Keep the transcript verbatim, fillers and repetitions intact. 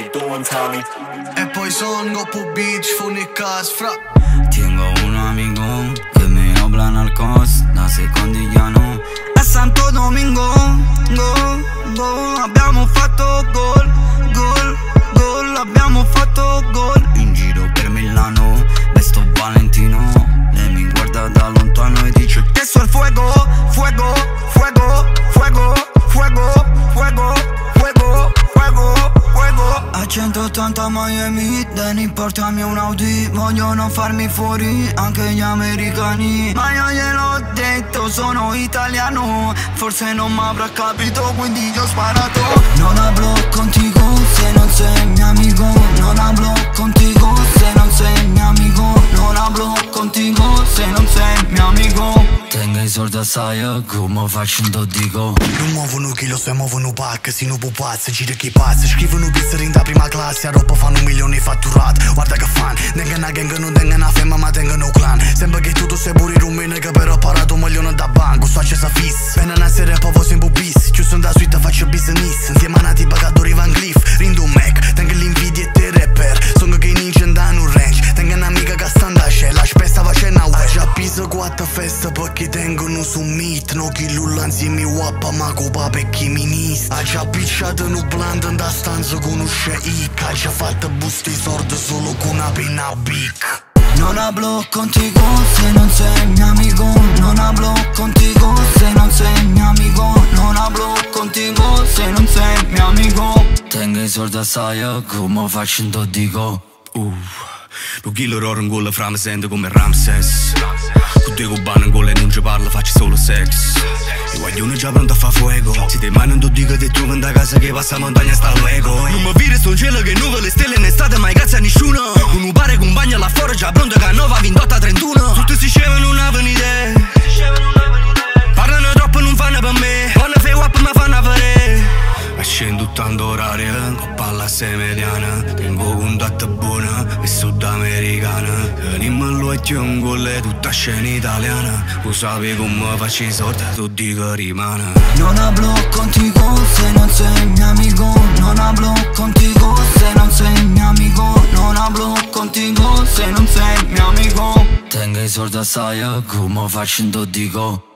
doing, Tommy? E poi son Gopo Beach, Funicas, fra. Tengo un amigo que me habla narcos da secondigliano. A Santo Domingo, go, go. Abbiamo fatto gol, gol, gol. Abbiamo fatto gol in giro per Milano. Vesto Valentino, lei mi guarda da lontano e dice che so il fuego, fuego, fuego, fuego, fuego, fuego, fuego, fuego, fuego. A centottanta Miami, Danny portami un Audi. Vogliono farmi fuori anche gli americani, ma io gliel'ho detto, sono italiano. Forse non mi avrà capito, quindi gli ho sparato. Non hablo contigo se non sei mio amico. Non hablo contigo se non sei mio amico. Non hablo contigo se non sei mio amico. Tengo i soldi assai, come faccio un dico. Non muovono chilo, se muovono pack. Se non può pazzo, gira chi pazza. Scrivono pizzeria in da prima classe, a roba fanno un milione fatturato. Guarda che fan, tengono una gang, non tengono una femma, ma tengono un clan. Sembra che tutto sei pure rumeno, che però ho parato un milione da banco. Sto accesa fissa, appena una serie poi vo sempre bis. Chiuso da suite, faccio business. Insieme a nati pagatori Van Cleef, rindo un Mac. Tengo l'invidia e te rapper, sono che incendiano un range. Tengo un'amica che sta andando, la spesa facendo una già piso quattro feste perché tengono su meet. No chi lulla insieme wappa, ma copa per chi ministra. Ha già picciato un plant da stanza con un shake. Ha già fatto busti sordi solo con una penna bic. Non hablo contigo se non sei mio amico. Non hablo contigo se non sei mio amico. Non hablo contigo se non sei mio amico. Tengo i soldi assai, come faccio un dico. Uh, lo killer ora in gola fra mi sento come Ramses. Con due cubani in gola e non ci parlo, faccio solo sex. I guaglioni già pronto a fa fuego. Se te mai non ti dico ti trovo in da casa che passa montagna sta luego. Non mi vire sto cielo che nuvole le stelle in estate mai grazie a nessuno. Non pare che un bagno là fuori già pronto che a nova ventotto a trentuno. Tutti si scevano non avevano idee. Parlano troppo non fanno per me. Quando fai wap ma fanno fare. Scendo tanto orario, con palla sei mediana. Tengo contatto buona e sudamericana. Animalo e un golle tutta scena italiana. Tu sapi come faccio i sordi, tu dico rimane. Non hablo contigo se non sei mio amico. Non hablo contigo se non sei mio amico. Non hablo contigo se non sei mio amico. Tengo i soldi assai, come faccio un dico.